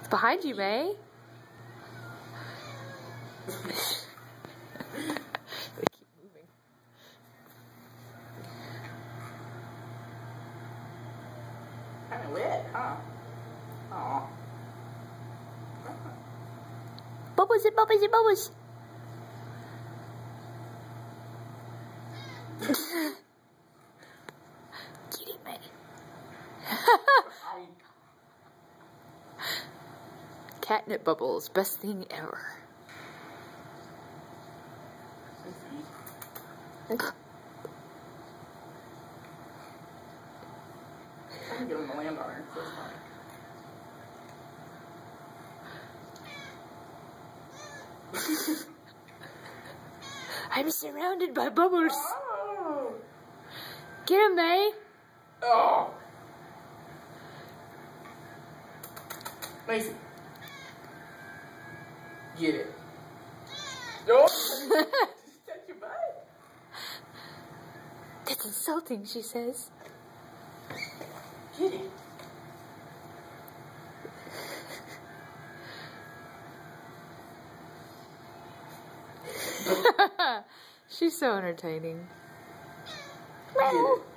Behind you, May. They keep moving. Kind of wet, huh? Aw. Bubbles and bubbles and bubbles. Get it, May. Catnip bubbles, best thing ever. I'm gonna get him to land on her. So it's fine. I'm surrounded by bubbles. Oh. Get him, May. Oh. Macy. Get it. Oh. Just touch your butt. That's insulting, she says. Get it. She's so entertaining. Get it.